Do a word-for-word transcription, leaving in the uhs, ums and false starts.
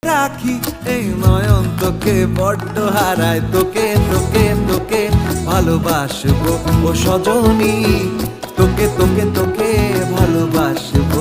রাখি এই নয়ন তোকে বড্ড হারায়, তোকে তোকে তোকে ভালোবাসবো ও সজনী, তোকে তোকে তোকে